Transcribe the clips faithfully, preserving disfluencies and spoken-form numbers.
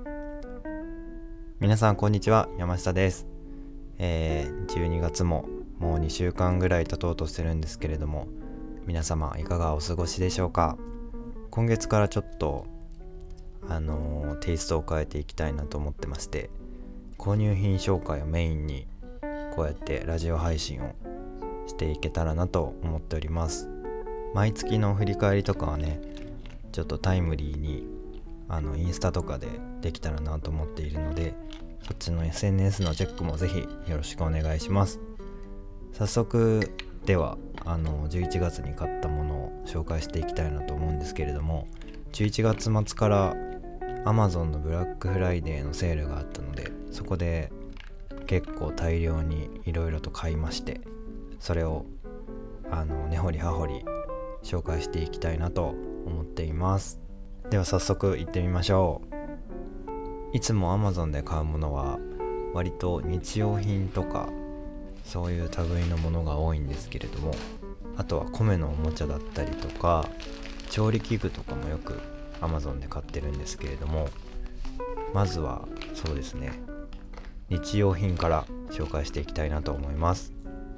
皆さんこんにちは、山下です。えー、じゅうにがつももうにしゅうかんぐらい経とうとしてるんですけれども、皆様いかがお過ごしでしょうか。今月からちょっとあのー、テイストを変えていきたいなと思ってまして、購入品紹介をメインにこうやってラジオ配信をしていけたらなと思っております。毎月の振り返りとかはね、ちょっとタイムリーにあのインスタとかでできたらなと思っているので、そっちの エスエヌエス のチェックもぜひよろしくお願いします。早速ではあのじゅういちがつに買ったものを紹介していきたいなと思うんですけれども、じゅういちがつ末から Amazon のブラックフライデーのセールがあったので、そこで結構大量にいろいろと買いまして、それをあの根掘り葉掘り紹介していきたいなと思っています。では早速行ってみましょう。いつも Amazon で買うものは割と日用品とかそういう類のものが多いんですけれども、あとは米のおもちゃだったりとか調理器具とかもよく Amazon で買ってるんですけれども、まずはそうですね、日用品から紹介していきたいなと思います。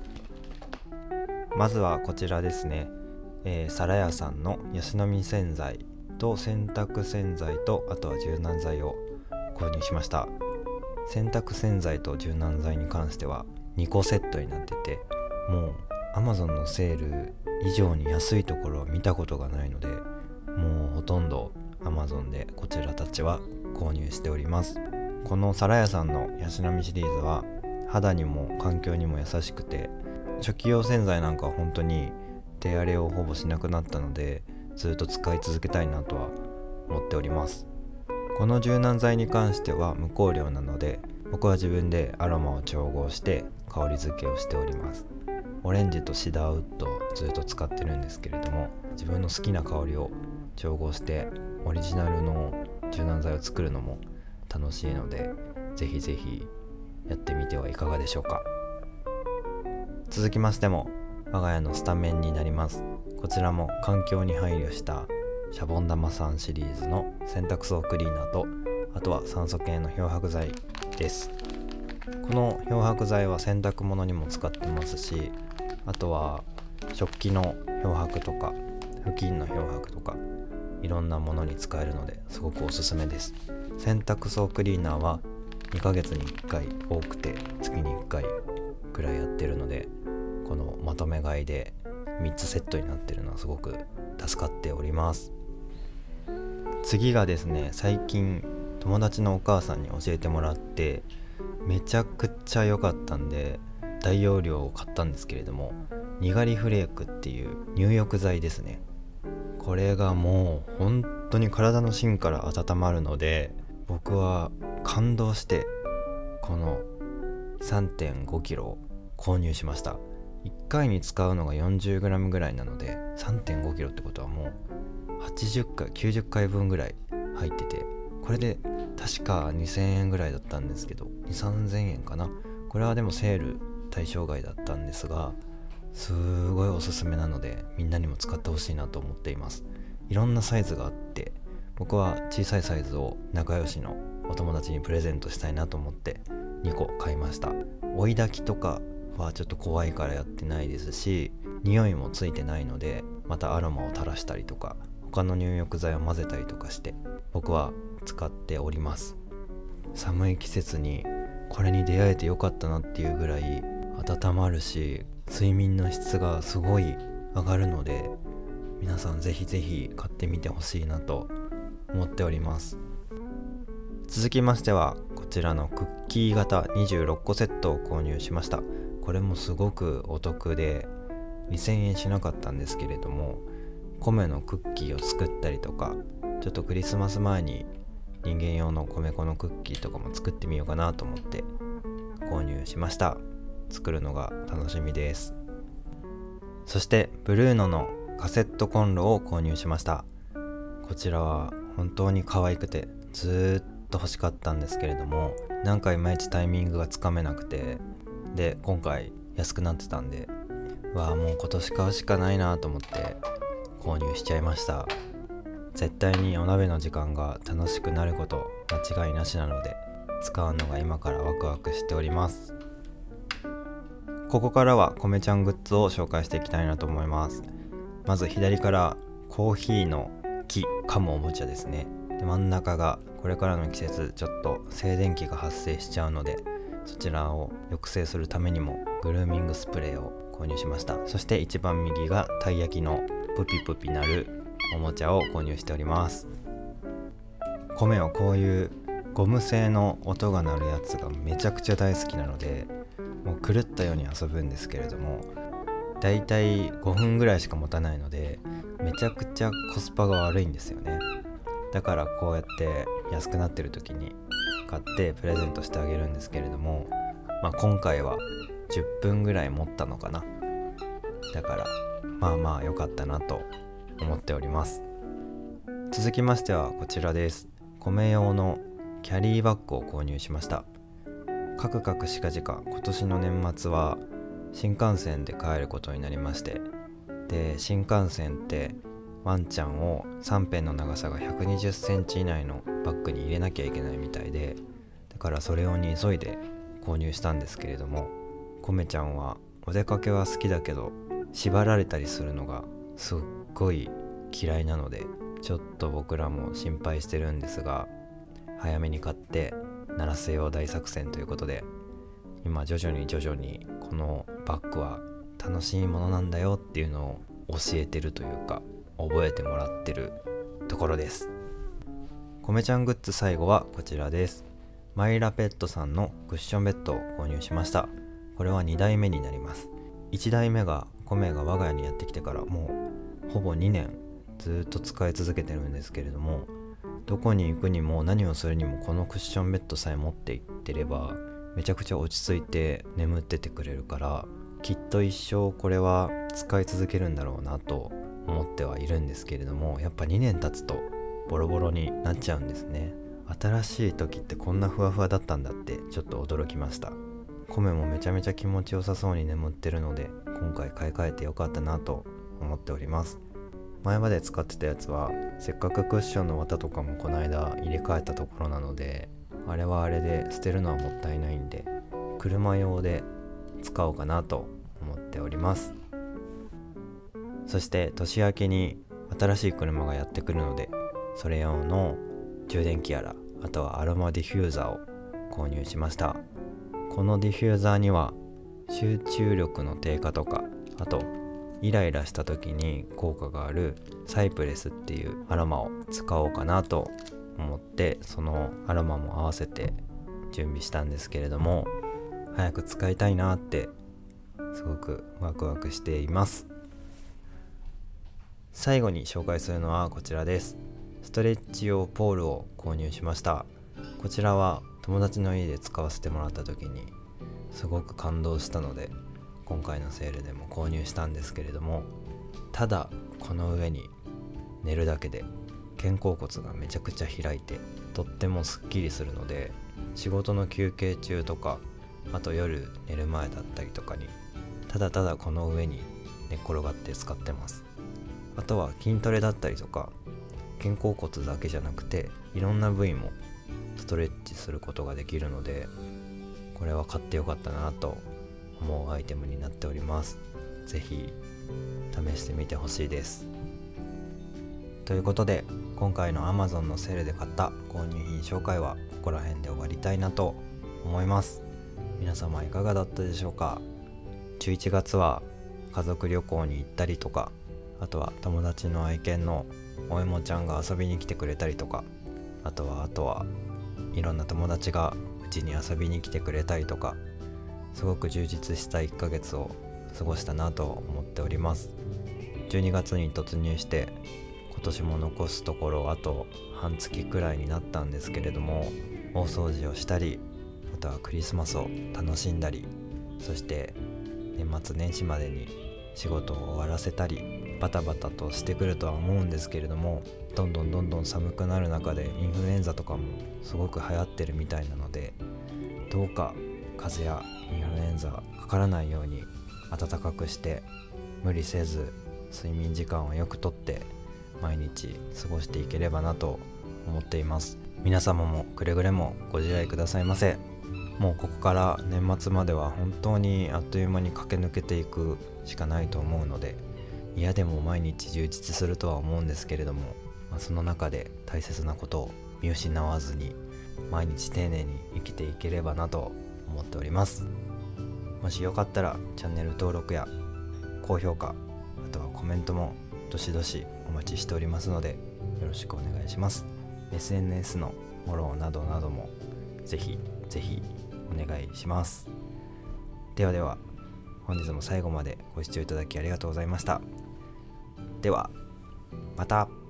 まずはこちらですね、えー、サラヤさんのヤシの実洗剤と洗濯洗剤と、あとは柔軟剤を購入しました。洗濯洗剤と柔軟剤に関してはにこセットになってて、もう Amazon のセール以上に安いところを見たことがないので、もうほとんど Amazon でこちらたちは購入しております。このサラヤさんのヤシの実シリーズは肌にも環境にも優しくて、初期用洗剤なんかは本当に手荒れをほぼしなくなったので、ずっと使い続けたいなとは思っております。この柔軟剤に関しては無香料なので、僕は自分でアロマを調合して香り付けをしております。オレンジとシダーウッドをずっと使ってるんですけれども、自分の好きな香りを調合してオリジナルの柔軟剤を作るのも楽しいので、ぜひぜひやってみてはいかがでしょうか。続きましても我が家のスタメンになります。こちらも環境に配慮したシャボン玉さんシリーズの洗濯槽クリーナーと、あとは酸素系の漂白剤です。この漂白剤は洗濯物にも使ってますし、あとは食器の漂白とか布巾の漂白とかいろんなものに使えるので、すごくおすすめです。洗濯槽クリーナーはにかげつにいっかい、多くて月にいっかいくらいやってるので、このまとめ買いでみっつセットになってるのはすごく助かっております。次がですね、最近友達のお母さんに教えてもらってめちゃくちゃ良かったんで大容量を買ったんですけれども、にがりフレークっていう入浴剤ですね。これがもう本当に体の芯から温まるので、僕は感動してこの さんてんごキロを購入しました。いっかいに使うのが よんじゅうグラム ぐらいなので さんてんごキロってことはもうはちじゅっかいきゅうじゅっかいぶんぐらい入ってて、これで確かにせんえんぐらいだったんですけど、にせんさんぜんえんかな。これはでもセール対象外だったんですが、すごいおすすめなのでみんなにも使ってほしいなと思っています。いろんなサイズがあって、僕は小さいサイズを仲良しのお友達にプレゼントしたいなと思ってにこ買いました。追い炊きとかはちょっと怖いからやってないですし、匂いもついてないので、またアロマを垂らしたりとか他の入浴剤を混ぜたりとかして僕は使っております。寒い季節にこれに出会えてよかったなっていうぐらい温まるし、睡眠の質がすごい上がるので、皆さんぜひぜひ買ってみてほしいなと思っております。続きましてはこちらのクッキー型にじゅうろっこセットを購入しました。これもすごくお得でにせんえんしなかったんですけれども、米のクッキーを作ったりとか、ちょっとクリスマス前に人間用の米粉のクッキーとかも作ってみようかなと思って購入しました。作るのが楽しみです。そしてブルーノのカセットコンロを購入しました。こちらは本当に可愛くてずっと欲しかったんですけれども、なんかいまいちタイミングがつかめなくて、で今回安くなってたんで、わあもう今年買うしかないなと思って購入しちゃいました。 絶対にお鍋の時間が楽しくなること間違いなしなので、使うのが今からワクワクしております。ここからはこめちゃんグッズを紹介していきたいなと思います。まず左からコーヒーの木噛むおもちゃですね。で真ん中がこれからの季節ちょっと静電気が発生しちゃうので、そちらを抑制するためにもグルーミングスプレーを購入しました。そして一番右がたい焼きのプピプピなるおもちゃを購入しております。米はこういうゴム製の音が鳴るやつがめちゃくちゃ大好きなので、もう狂ったように遊ぶんですけれども、だいたいごふんぐらいしか持たないのでめちゃくちゃコスパが悪いんですよね。だからこうやって安くなってる時に買ってプレゼントしてあげるんですけれども、まあ、今回はじゅっぷんぐらい持ったのかな。だからまあまあ良かったなと思っております。続きましてはこちらです。米用のキャリーバッグを購入しました。カクカクしかじか今年の年末は新幹線で帰ることになりまして、で新幹線ってワンちゃんをさん辺の長さがひゃくにじゅっセンチ以内のバッグに入れなきゃいけないみたいで、だからそれ用に急いで購入したんですけれども、コメちゃんはお出かけは好きだけど縛られたりするのがすっごい嫌いなので、ちょっと僕らも心配してるんですが、早めに買って鳴らせよう大作戦ということで、今徐々に徐々にこのバッグは楽しいものなんだよっていうのを教えてるというか覚えてもらってるところです。こめちゃんグッズ最後はこちらです。マイラペットさんのクッションベッドを購入しました。これはにだいめになります。いちだいめがコメが我が家にやってきてからもうほぼにねんずっと使い続けてるんですけれども、どこに行くにも何をするにもこのクッションベッドさえ持っていってればめちゃくちゃ落ち着いて眠っててくれるから、きっと一生これは使い続けるんだろうなと思ってはいるんですけれども、やっぱにねん経つとボロボロになっちゃうんですね。新しい時ってこんなふわふわだったんだってちょっと驚きました。コメもめちゃめちゃ気持ちよさそうに眠ってるので、今回買い替えてよかったなと思っております。前まで使ってたやつはせっかくクッションの綿とかもこの間入れ替えたところなので、あれはあれで捨てるのはもったいないんで車用で使おうかなと思っております。そして年明けに新しい車がやってくるので、それ用の充電器やら、あとはアロマディフューザーを購入しました。このディフューザーには集中力の低下とか、あとイライラした時に効果があるサイプレスっていうアロマを使おうかなと思って、そのアロマも合わせて準備したんですけれども、早く使いたいなってすごくワクワクしています。最後に紹介するのはこちらです。ストレッチ用ポールを購入しました。こちらは友達の家で使わせてもらった時にすごく感動したので、今回のセールでも購入したんですけれども、ただこの上に寝るだけで肩甲骨がめちゃくちゃ開いてとってもすっきりするので、仕事の休憩中とか、あと夜寝る前だったりとかにただただこの上に寝っ転がって使ってます。あとは筋トレだったりとか、肩甲骨だけじゃなくていろんな部位もストレッチすることができるので、これは買ってよかったなと思うアイテムになっております。ぜひ試してみてほしいです。ということで今回の Amazon のセールで買った購入品紹介はここら辺で終わりたいなと思います。皆様いかがだったでしょうか。じゅういちがつは家族旅行に行ったりとか、あとは友達の愛犬のおいもちゃんが遊びに来てくれたりとか、あとはあとはいろんな友達がうちに遊びに来てくれたりとか、すごく充実したいっかげつを過ごしたなと思っております。じゅうにがつに突入して今年も残すところあと半月くらいになったんですけれども、大掃除をしたり、あとはクリスマスを楽しんだり、そして年末年始までに仕事を終わらせたり、バタバタとしてくるとは思うんですけれども、どんどんどんどん寒くなる中でインフルエンザとかもすごく流行ってるみたいなので、どうか風邪やインフルエンザかからないように暖かくして、無理せず睡眠時間をよくとって毎日過ごしていければなと思っています。皆様もくれぐれもご自愛くださいませ。もうここから年末までは本当にあっという間に駆け抜けていくしかないと思うので、嫌でも毎日充実するとは思うんですけれども、まあ、その中で大切なことを見失わずに毎日丁寧に生きていければなと思っております。もしよかったらチャンネル登録や高評価、あとはコメントもどしどしお待ちしておりますので、よろしくお願いします。 エスエヌエス のフォローなどなどもぜひぜひお願いします。ではでは、本日も最後までご視聴いただきありがとうございました。ではまた。